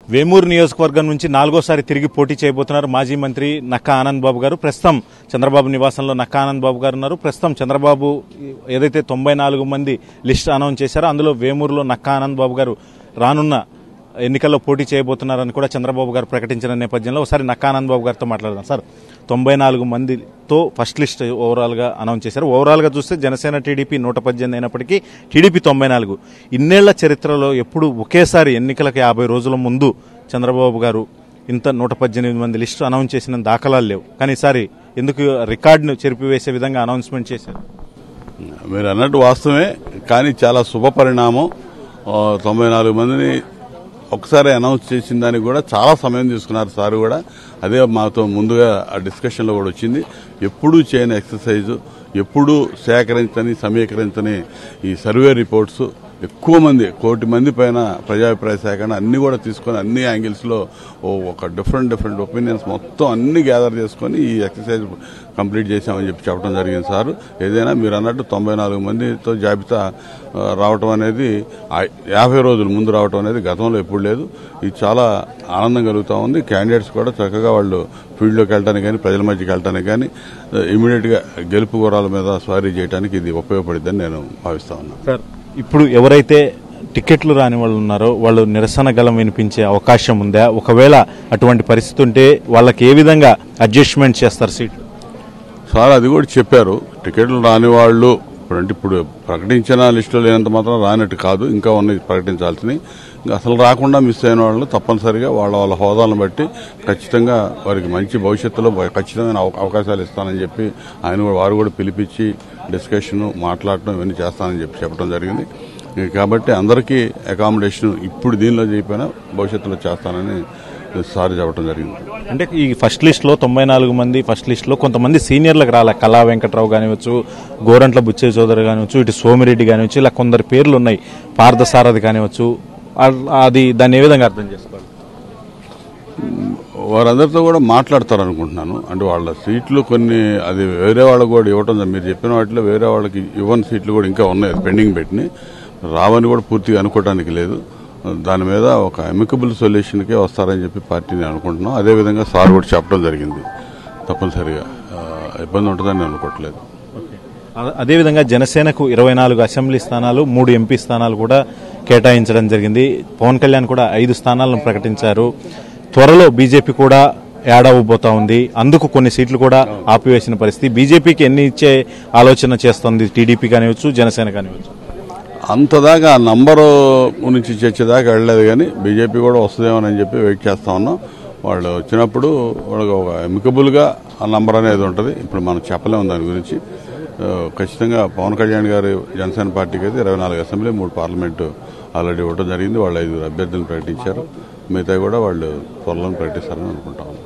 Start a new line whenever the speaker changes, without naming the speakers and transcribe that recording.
వేమూరు నియోజకవర్గం నుంచి 4వసారి తిరిగి పోటీ చేయబోతున్నారు మాజీ మంత్రి నక్కా ఆనంద్ బాబు గారు. ప్రస్తుతం చంద్రబాబు నివాసంలో నక్కా ఆనంద్ బాబు గారు ఉన్నారు. ప్రస్తుతం చంద్రబాబు ఏదైతే 94 మంది లిస్ట్ అనౌన్స్ చేశారో అందులో వేమూరులో నక్కా ఆనంద్ బాబు గారు రానున్న ఎన్నికల్లో పోటీ చేయబోతున్నారని కూడా చంద్రబాబు గారు ప్రకటించిన నేపథ్యంలో ఒకసారి నక్కా ఆనంద్ బాబు గారితో మాట్లాడదాం. సార్, 94 మందితో ఫస్ట్ లిస్ట్ ఓవరాల్గా అనౌన్స్ చేశారు. ఓవరాల్గా చూస్తే జనసేన టీడీపీ 118 అయినప్పటికీ టీడీపీ 94. ఇన్నేళ్ల చరిత్రలో ఎప్పుడు ఒకేసారి ఎన్నికలకు 50 రోజుల ముందు చంద్రబాబు గారు ఇంత 118 మంది లిస్టు అనౌన్స్ చేసిన దాఖలాలు లేవు. కానీ ఈసారి ఎందుకు రికార్డును చెరిపివేసే విధంగా అనౌన్స్మెంట్ చేశారు?
మీరు అన్నట్టు వాస్తవమే, కానీ చాలా శుభ పరిణామం. 94 మందిని ఒకసారి అనౌన్స్ చేసిన దానికి కూడా చాలా సమయం తీసుకున్నారు సార్ కూడా. అదే మాతో ముందుగా ఆ డిస్కషన్లో కూడా వచ్చింది. ఎప్పుడూ చేయని ఎక్సర్సైజు, ఎప్పుడూ సేకరించని సమీకరించని ఈ సర్వే రిపోర్ట్స్, ఎక్కువ మంది 1 కోటి మంది పైన ప్రజాభిప్రాయ సేకరణ అన్ని కూడా తీసుకొని అన్ని యాంగిల్స్లో ఒక డిఫరెంట్ ఒపీనియన్స్ మొత్తం అన్ని గ్యాదర్ చేసుకొని ఈ ఎక్సర్సైజ్ కంప్లీట్ చేశామని చెప్పడం జరిగింది సార్. ఏదైనా మీరు అన్నట్టు 94 మందితో జాబితా రావటం అనేది 50 రోజుల ముందు రావటం అనేది గతంలో ఎప్పుడు లేదు. ఇది చాలా ఆనందం కలుగుతూ ఉంది. క్యాండిడేట్స్ కూడా చక్కగా వాళ్ళు ఫీల్డ్లోకి వెళ్ళడానికి కానీ ప్రజల మధ్యకి వెళ్ళడానికి కానీ ఇమీడియట్గా గెలుపు గుర్రాల మీద స్వారీ చేయడానికి ఇది ఉపయోగపడిద్దని నేను భావిస్తా ఉన్నాను.
సార్, ఇప్పుడు ఎవరైతే టికెట్లు రాని వాళ్ళు ఉన్నారో వాళ్ళు నిరసన గలం వినిపించే అవకాశం ఉందా? ఒకవేళ అటువంటి పరిస్థితి ఉంటే వాళ్ళకి ఏ విధంగా అడ్జస్ట్మెంట్ చేస్తారు సీట్లు?
సార్ అది కూడా చెప్పారు. టికెట్లు రాని వాళ్ళు ఇప్పుడు ప్రకటించిన లిస్టులో లేనంత మాత్రం రానట్టు కాదు, ఇంకా ఉన్నాయి ప్రకటించాల్సినవి. అసలు రాకుండా మిస్ అయిన వాళ్ళు తప్పనిసరిగా వాళ్ళ హోదాలను బట్టి ఖచ్చితంగా వారికి మంచి భవిష్యత్తులో ఖచ్చితమైన అవకాశాలు ఇస్తానని చెప్పి వారు కూడా పిలిపించి డిస్కషన్ మాట్లాడటం ఇవన్నీ చేస్తానని చెప్పడం జరిగింది. కాబట్టి అందరికీ అకామిడేషన్ ఇప్పుడు దీనిలో చేయకపోయినా భవిష్యత్తులో చేస్తానని సార్ చెప్పడం జరిగింది.
అంటే ఈ ఫస్ట్ లిస్టులో 94 మంది ఫస్ట్ లిస్టులో కొంతమంది సీనియర్లకు రాలే. కళా వెంకట్రావు కానివచ్చు, గోరంట్ల బుచ్చయ్య చౌదరి కానివచ్చు, ఇటు సోమిరెడ్డి కానివచ్చు, ఇలా కొందరు పేర్లు ఉన్నాయి, పార్థసారథి కానివచ్చు. అది దాన్ని ఏ విధంగా అర్థం చేసుకోవాలి?
వారందరితో కూడా మాట్లాడతారు అనుకుంటున్నాను. అంటే వాళ్ళ సీట్లు కొన్ని అది వేరే వాళ్ళకు కూడా ఇవ్వటం, మీరు చెప్పిన వాటిలో వేరే వాళ్ళకి ఇవ్వని సీట్లు కూడా ఇంకా ఉన్నాయి, పెండింగ్ పెట్టినాయి. రావని కూడా పూర్తిగా అనుకోవడానికి లేదు. దాని మీద ఒక అమికబుల్ సొల్యూషన్కే వస్తారని చెప్పి పార్టీని అనుకుంటున్నాం. అదేవిధంగా సార్ కూడా చెప్పడం జరిగింది. తప్పనిసరిగా ఇబ్బంది ఉంటుందని అనుకోవట్లేదు.
అదేవిధంగా జనసేనకు 24 అసెంబ్లీ స్థానాలు, 3 ఎంపీ స్థానాలు కూడా కేటాయించడం జరిగింది. పవన్ కళ్యాణ్ కూడా 5 స్థానాలను ప్రకటించారు. త్వరలో బీజేపీ కూడా యాడ్ అవ్వబోతా ఉంది. అందుకు కొన్ని సీట్లు కూడా ఆపివేసిన పరిస్థితి. బీజేపీకి ఎన్ని ఇచ్చే ఆలోచన చేస్తుంది టీడీపీ కానివచ్చు, జనసేన కానివచ్చు?
అంతదాకా ఆ నంబరు గురించి చర్చదాకా వెళ్ళలేదు, కానీ బీజేపీ కూడా వస్తుందేమోనని చెప్పి వెయిట్ చేస్తా ఉన్నాం. వాళ్ళు వచ్చినప్పుడు వాళ్ళకి ఒక ఎమికబుల్గా ఆ నంబర్ అనేది ఉంటుంది. ఇప్పుడు మనం చెప్పలేము దాని గురించి. ఖచ్చితంగా పవన్ కళ్యాణ్ గారు జనసేన పార్టీకి అయితే 24 అసెంబ్లీ, 3 పార్లమెంటు ఆల్రెడీ ఇవ్వడం జరిగింది. వాళ్ళు 5 అభ్యర్థులను ప్రకటించారు. మిగతా కూడా వాళ్ళు త్వరలో ప్రకటిస్తారని అనుకుంటాం.